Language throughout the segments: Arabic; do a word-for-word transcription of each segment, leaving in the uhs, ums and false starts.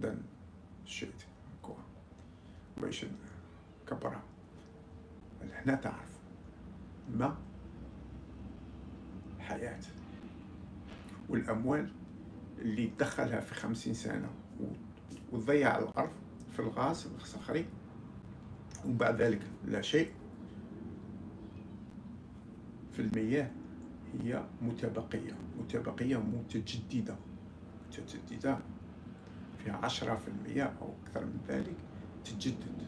دان الشيء كوا باش كبرها. هنا تعرف ما حياة، والأموال اللي تدخلها في خمسين سنة وتضيع الأرض في الغاز الصخري وبعد ذلك لا شيء. في المياه هي متبقية متبقية متجددة متجددة فيها عشرة في المية أو أكثر من ذلك تتجدد.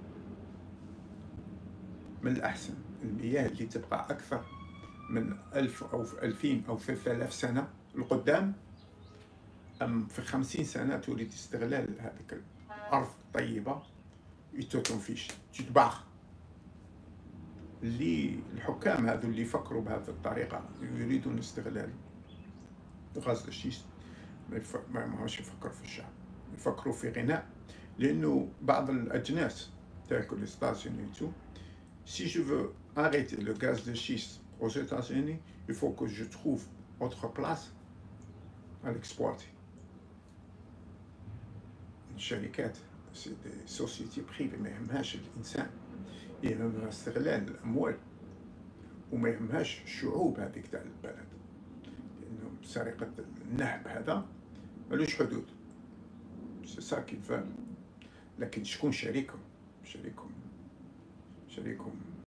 من الأحسن المياه اللي تبقى أكثر من ألف أو ألفين أو ثلاثة آلاف سنة لقدام، أم في خمسين سنة تريد استغلال هذيك الأرض الطيبة يتوتون فيش تتباخ. اللي الحكام هذو اللي يفكروا بهذه الطريقة يريدون استغلال غاز الشيست ما ماهوش يفكروا في الشعب، يفكروا في غناء. لأنه بعض الأجناس تاكل الإستاذ-Unis. Si je veux arrêter le gaz de schiste aux États-Unis, il faut que je trouve autre place à l'exploiter. الشركات سي دي سوسيتي بريفي ما يهمهاش الإنسان، يهمها استغلال الأموال وما يهمهاش الشعوب هذيك تاع البلد، لأنه سرقة النهب هذا ملوش حدود. سي سا كيل فال. لكن شكون شريكهم؟ شريكهم شريكهم